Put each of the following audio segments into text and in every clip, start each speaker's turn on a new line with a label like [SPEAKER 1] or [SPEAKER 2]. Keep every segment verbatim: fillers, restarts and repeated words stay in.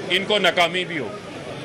[SPEAKER 1] इनको नाकामी भी हो।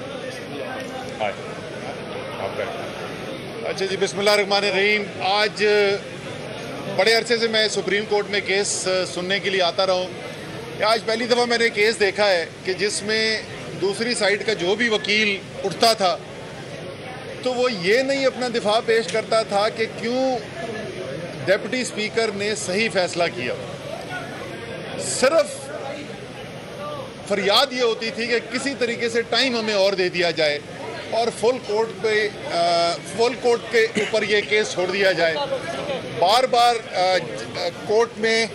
[SPEAKER 2] अच्छा जी, बिस्मिल्लाहिर्रहमानिर्रहीम। आज बड़े अरसे से मैं सुप्रीम कोर्ट में केस सुनने के लिए आता रहा हूँ। आज पहली दफ़ा मैंने केस देखा है कि जिसमें दूसरी साइड का जो भी वकील उठता था तो वो ये नहीं अपना दिफा पेश करता था कि क्यों डिप्टी स्पीकर ने सही फैसला किया। सिर्फ फरियाद ये होती थी कि किसी तरीके से टाइम हमें और दे दिया जाए और फुल कोर्ट पे आ, फुल कोर्ट के ऊपर ये केस छोड़ दिया जाए। बार बार आ, कोर्ट में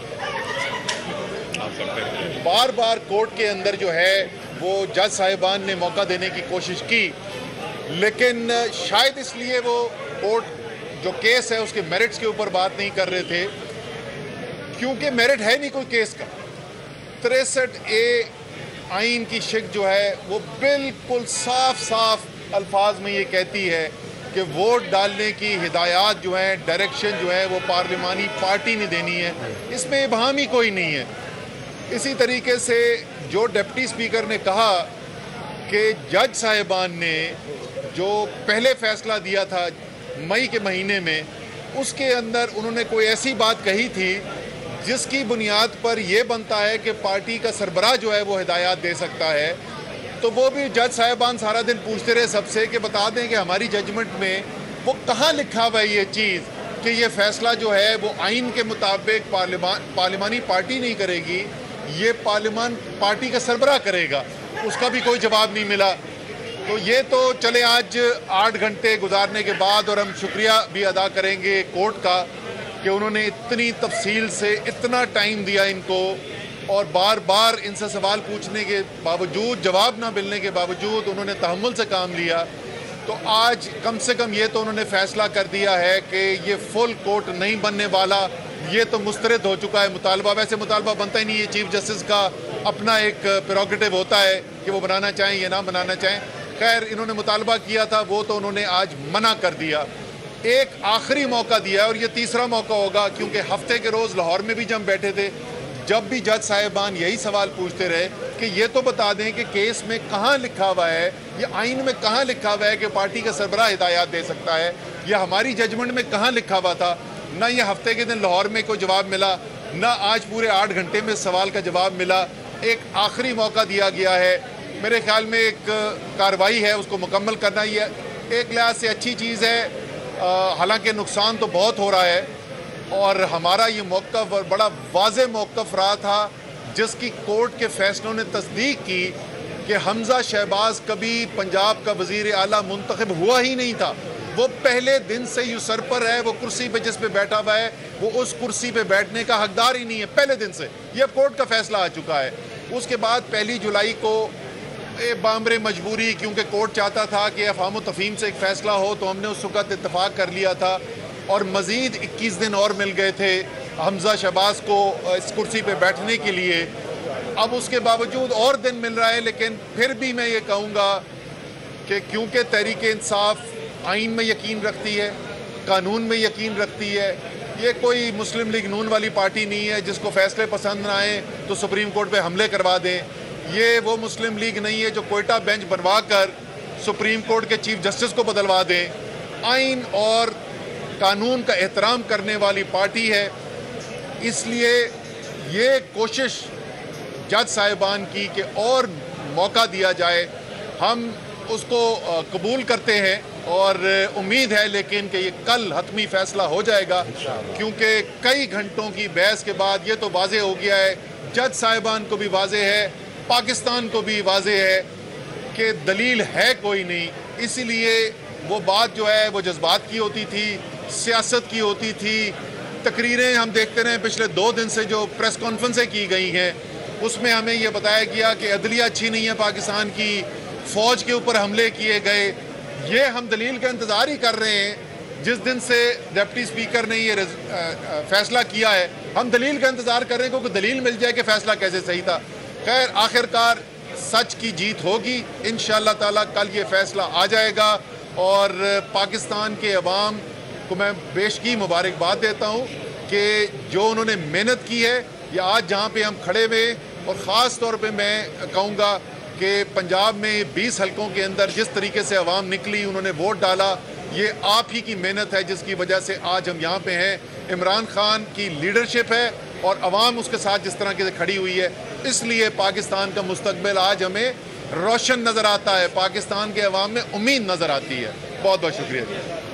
[SPEAKER 2] बार बार कोर्ट के अंदर जो है वो जज साहिबान ने मौका देने की कोशिश की, लेकिन शायद इसलिए वो कोर्ट जो केस है उसके मेरिट्स के ऊपर बात नहीं कर रहे थे, क्योंकि मेरिट है नहीं कोई केस का। तिरसठ ए आइन की शिक जो है वो बिल्कुल साफ साफ अल्फाज में ये कहती है कि वोट डालने की हिदायत जो है, डायरेक्शन जो है वो पार्लिमानी पार्टी ने देनी है, इसमें इबहाम ही कोई नहीं है। इसी तरीके से जो डिप्टी स्पीकर ने कहा कि जज साहिबान ने जो पहले फैसला दिया था मई के महीने में, उसके अंदर उन्होंने कोई ऐसी बात कही थी जिसकी बुनियाद पर यह बनता है कि पार्टी का सरबराह जो है वो हिदायत दे सकता है। तो वो भी जज साहिबान सारा दिन पूछते रहे सबसे कि बता दें कि हमारी जजमेंट में वो कहाँ लिखा हुआ है ये चीज़ कि ये फैसला जो है वो आइन के मुताबिक पार्लिमान पार्लिमानी पार्टी नहीं करेगी, ये पार्लिमान पार्टी का सरबराह करेगा। उसका भी कोई जवाब नहीं मिला। तो ये तो चले आज आठ घंटे गुजारने के बाद, और हम शुक्रिया भी अदा करेंगे कोर्ट का कि उन्होंने इतनी तफसील से इतना टाइम दिया इनको, और बार बार इनसे सवाल पूछने के बावजूद, जवाब ना मिलने के बावजूद उन्होंने तहम्मुल से काम लिया। तो आज कम से कम ये तो उन्होंने फैसला कर दिया है कि ये फुल कोर्ट नहीं बनने वाला, ये तो मुस्तरद हो चुका है मुतालबा। वैसे मुतालबा बनता ही नहीं, ये चीफ जस्टिस का अपना एक प्रेरोगेटिव होता है कि वो बनाना चाहें या ना बनाना चाहें। खैर, इन्होंने मुतालबा किया था वो तो उन्होंने आज मना कर दिया। एक आखिरी मौका दिया और ये तीसरा मौका होगा, क्योंकि हफ्ते के रोज़ लाहौर में भी जब बैठे थे, जब भी जज साहिबान यही सवाल पूछते रहे कि ये तो बता दें कि केस में कहाँ लिखा हुआ है, ये आइन में कहाँ लिखा हुआ है कि पार्टी का सरबराह हिदायत दे सकता है, या हमारी जजमेंट में कहाँ लिखा हुआ था। ना ये हफ्ते के दिन लाहौर में कोई जवाब मिला, ना आज पूरे आठ घंटे में सवाल का जवाब मिला। एक आखिरी मौका दिया गया है। मेरे ख्याल में एक कार्रवाई है, उसको मुकम्मल करना ही है। एक लिहाज से अच्छी चीज़ है, हालांकि नुकसान तो बहुत हो रहा है, और हमारा ये मौक़िफ़ बड़ा वाज़ेह मौक़िफ़ रहा था जिसकी कोर्ट के फैसलों ने तस्दीक की कि हमज़ा शहबाज कभी पंजाब का वज़ीर आला मुंतखब हुआ ही नहीं था। वो पहले दिन से यूसरपर है, वो कुर्सी पे जिस पे बैठा हुआ है वो उस कुर्सी पे बैठने का हकदार ही नहीं है पहले दिन से। ये अब कोर्ट का फैसला आ चुका है। उसके बाद पहली जुलाई को बामरे मजबूरी, क्योंकि कोर्ट चाहता था कि अफ़हाम तफ़हीम से एक फ़ैसला हो, तो हमने उस वक़्त इत्तफ़ाक़ कर लिया था, और मज़ीद इक्कीस दिन और मिल गए थे हमज़ा शहबाज को इस कुर्सी पे बैठने के लिए। अब उसके बावजूद और दिन मिल रहा है, लेकिन फिर भी मैं ये कहूँगा कि क्योंकि तहरीक इंसाफ आइन में यकीन रखती है, कानून में यकीन रखती है, ये कोई मुस्लिम लीग नून वाली पार्टी नहीं है जिसको फ़ैसले पसंद ना आए तो सुप्रीम कोर्ट पे हमले करवा दें। ये वो मुस्लिम लीग नहीं है जो कोयटा बेंच बनवा कर सुप्रीम कोर्ट के चीफ जस्टिस को बदलवा दें। आइन और कानून का एहतराम करने वाली पार्टी है, इसलिए ये कोशिश जज साहिबान की कि और मौका दिया जाए, हम उसको कबूल करते हैं और उम्मीद है लेकिन कि ये कल हतमी फैसला हो जाएगा, क्योंकि कई घंटों की बहस के बाद ये तो वाज़े हो गया है, जज साहिबान को भी वाज़े है, पाकिस्तान को भी वाज़े है कि दलील है कोई नहीं। इसीलिए वो बात जो है वो जज्बात की होती थी, सियासत की होती थी। तकरीरें हम देखते रहे पिछले दो दिन से, जो प्रेस कॉन्फ्रेंसें की गई हैं उसमें हमें यह बताया गया कि अदलिया अच्छी नहीं है पाकिस्तान की, फ़ौज के ऊपर हमले किए गए। ये हम दलील का इंतज़ार ही कर रहे हैं। जिस दिन से डिप्टी स्पीकर ने ये फैसला किया है हम दलील का इंतज़ार कर रहे हैं, क्योंकि दलील मिल जाए कि फ़ैसला कैसे सही था। खैर, आखिरकार सच की जीत होगी इंशाअल्लाह ताला। कल ये फ़ैसला आ जाएगा और पाकिस्तान के अवाम को मैं बेशकी मुबारकबाद देता हूँ कि जो उन्होंने मेहनत की है, या आज जहाँ पे हम खड़े हुए, और ख़ास तौर पे मैं कहूँगा कि पंजाब में बीस हलकों के अंदर जिस तरीके से अवाम निकली, उन्होंने वोट डाला, ये आप ही की मेहनत है जिसकी वजह से आज हम यहाँ पे हैं। इमरान खान की लीडरशिप है और अवाम उसके साथ जिस तरह की खड़ी हुई है, इसलिए पाकिस्तान का मुस्तकबिल आज हमें रोशन नज़र आता है, पाकिस्तान के अवाम में उम्मीद नज़र आती है। बहुत बहुत शुक्रिया।